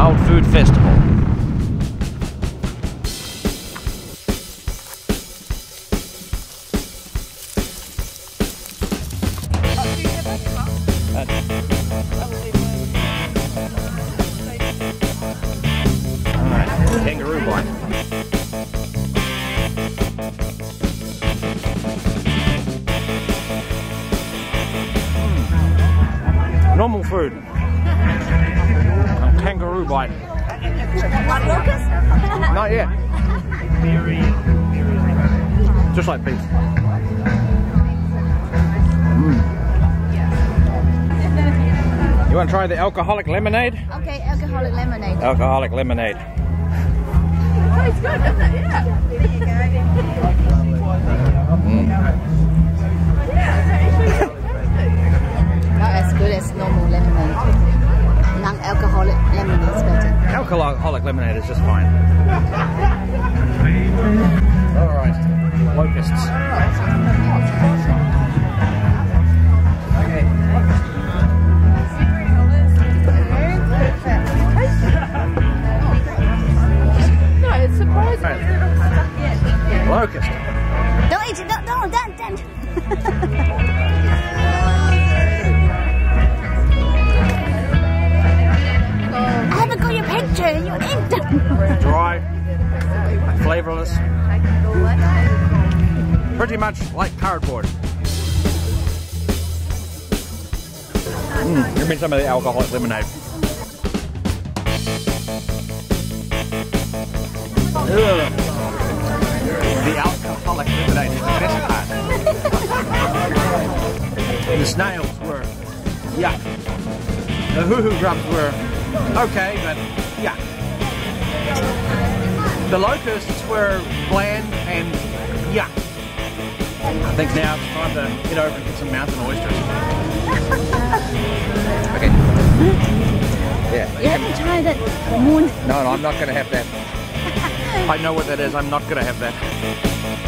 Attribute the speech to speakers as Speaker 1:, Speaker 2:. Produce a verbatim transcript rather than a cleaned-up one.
Speaker 1: Wild Food Festival. Alright, kangaroo bite. Mm. Normal food. Kangaroo bite.
Speaker 2: Like locust?
Speaker 1: Not yet. Just like beef. Mm. You want to try the alcoholic lemonade?
Speaker 2: Okay, alcoholic lemonade.
Speaker 1: Alcoholic lemonade.
Speaker 2: Tastes good, doesn't it? Yeah. There you go.
Speaker 1: Mm.
Speaker 2: Not as good as normal lemonade. Non-alcoholic lemonade is better.
Speaker 1: Alcoholic lemonade is just fine. Alright, locusts.
Speaker 2: No, it's surprising.
Speaker 1: Right. Locust.
Speaker 2: Don't eat it, don't, don't, don't, don't. I haven't got your picture, you didn't.
Speaker 1: Dry, flavourless, pretty much like cardboard. Mm, give me some of the alcoholic lemonade. Ugh. The alcoholic lemonade is the best part. The snails were yuck. The hoo-hoo grubs were okay, but yuck. The locusts were bland and yuck. I think now it's time to get over and get some mountain oysters. Okay. Yeah.
Speaker 2: You haven't tried that moon.
Speaker 1: No, no, I'm not going to have that. I know what that is. I'm not going to have that.